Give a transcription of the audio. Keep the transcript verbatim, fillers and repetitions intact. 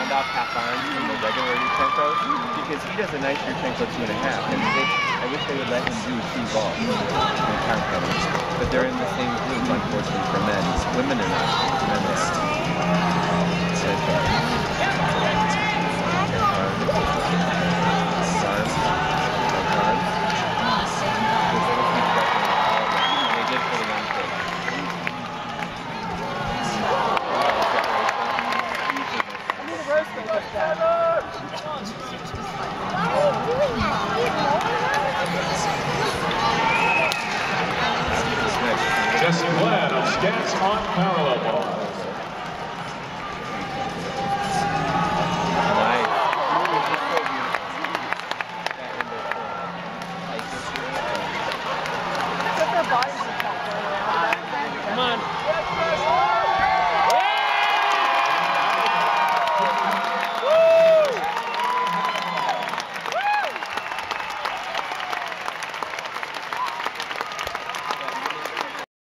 round off half arms from the regular Yurchenko because he does a nice Yurchenko two and a half. And they, I wish they would let him do two balls in Yurchenko. But they're in the same group, unfortunately, for men. Women are not. Men are. But, uh, Jesse Glad of Scats on parallel ball. Nice.